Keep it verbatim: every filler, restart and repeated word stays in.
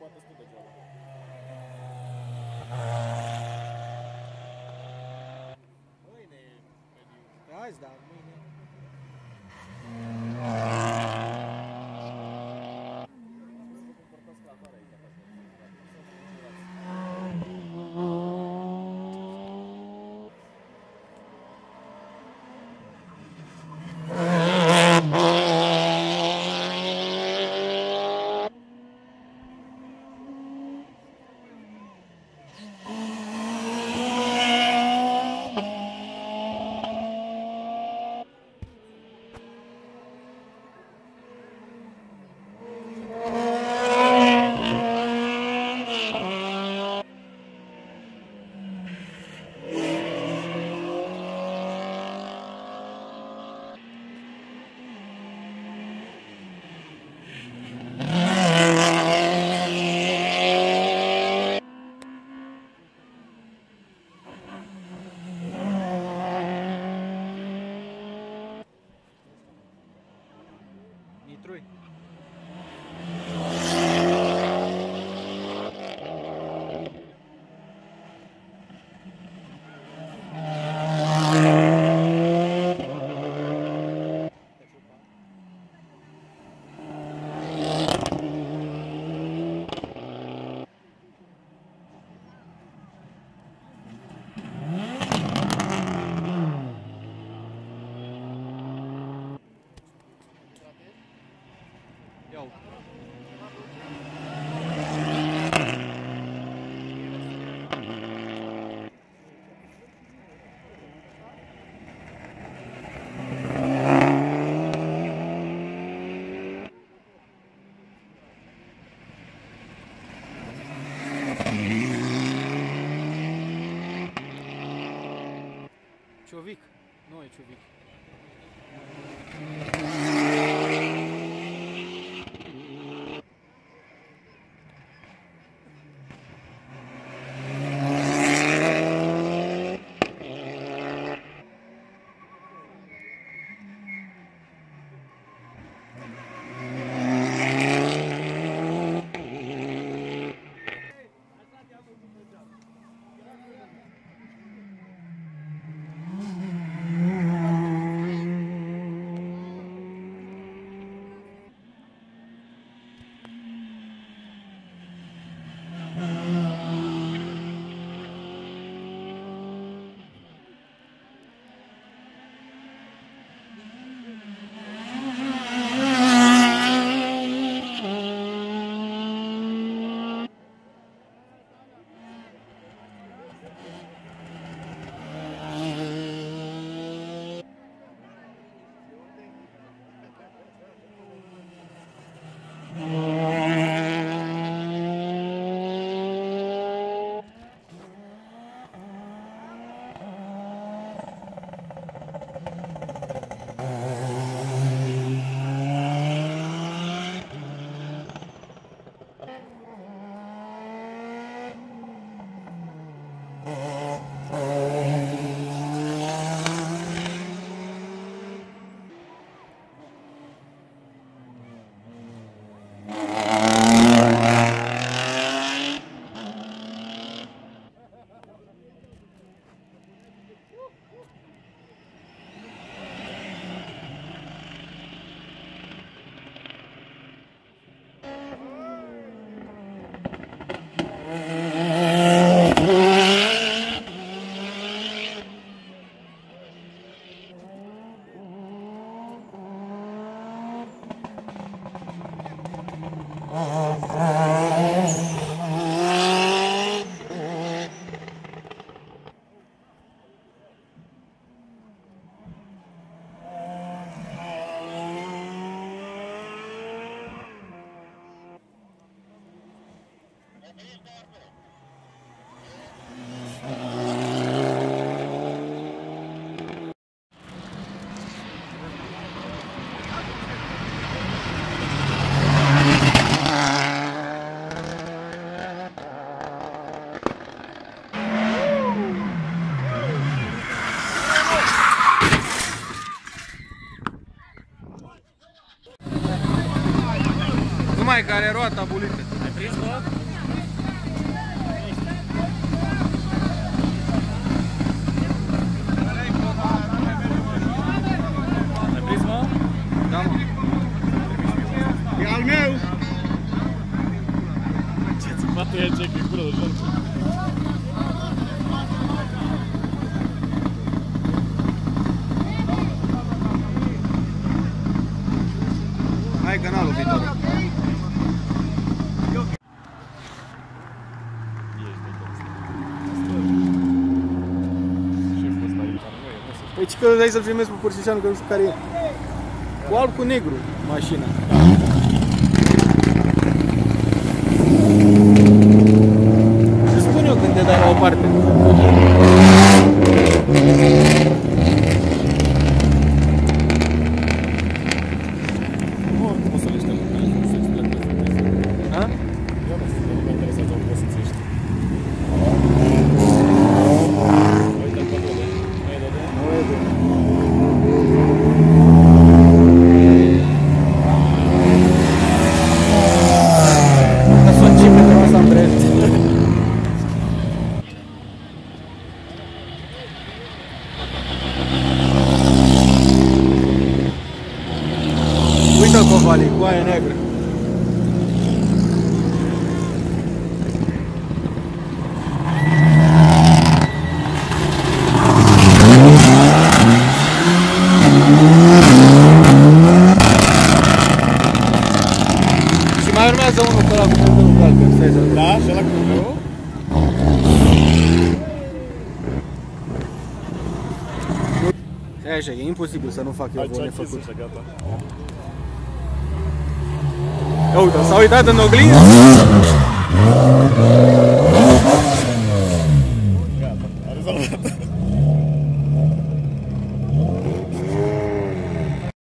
poate stă degeaba. Mâine e mediu. Azi, da, mâine. Nitrui. Iau. Ciovic. Nu e Ciovic. Numai care roata bulită. Da, mă. E al meu! Ce-ți bate el ce că-i cură de joc? Hai canalul viitor. Păi ce că dai să-l filmezi pe Părșișanu, că nu știu care e. Cu alb cu negru, mașina. Și spun eu când te dai la o parte. O să le știu, nu știu ce Ha? eu nu știu, nu mă interesează o să țești. Uite-l pe dole. Nu e dole? Nu e de. Ca să o începe de la Sambrești. Uite-l pe Vali, cu aia neagră. Și mai urmează unul pe ăla cu motorul galben, stai să vedem. Da, și ăla cu meu? E așa, e imposibil să nu fac eu Aici vă a nefăcut. închis așa, gata. Ia uite, s-a uitat în oglindă.